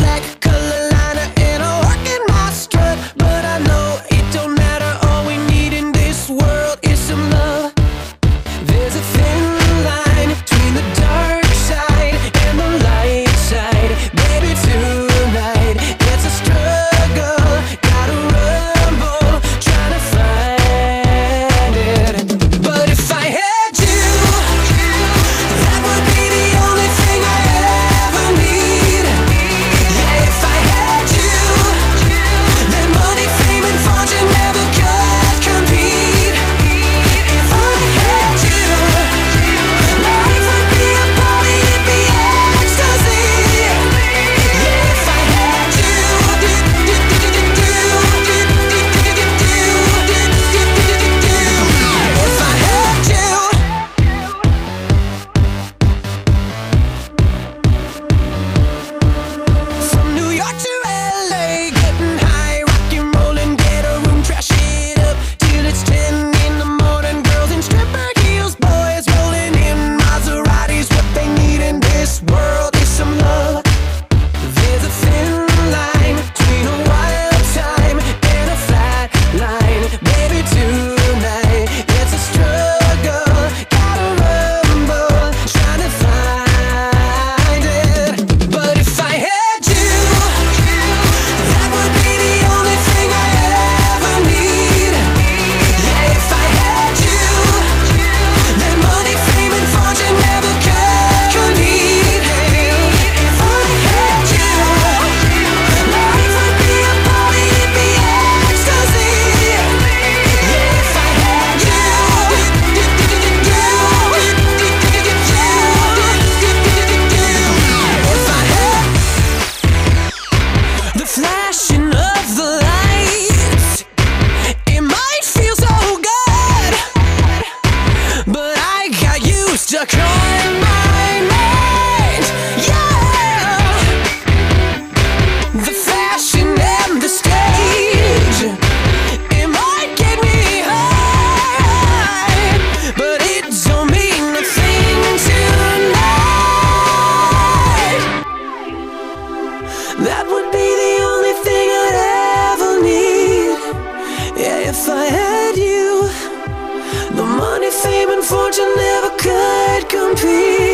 black color liner and a work in my strut. But I know it don't matter, all we need in this world is some love. There's a thin line between the dark side and the light side. Baby, tonight it's a struggle, gotta rumble, trying to find it. But if I had you, that would be the only thing I ever need. Yeah, if I had you, then money, fame, and fortune never could compete. If I had you, life would be a party, it'd be ecstasy. Yeah, if I had you, if I had you. From New York to LA, getting high, rockin', rollin', get a room, trash it up till it's 10 in the morning. Girls in stripper heels, boys rolling in Maseratis. What they need in this world is some love. There's a thin line between a wild time and a flat line. Baby, tonight it's a struggle, gotta rumble, trying to find it. But if I had you, that would be the only thing I ever need. Yeah, if I had you, then money, fame, and fortune never could compete. If I had you, life would be a party, it'd be ecstasy. Yeah, if I had you, if I had the flashing of the lights, it might feel so good, but I got you stuck on my mind. Yeah, the fashion and the stage, it might get me high, but it don't mean a thing tonight. That would be the only thing I'd ever need. Yeah, if I had you, the money, fame, and fortune never could compete.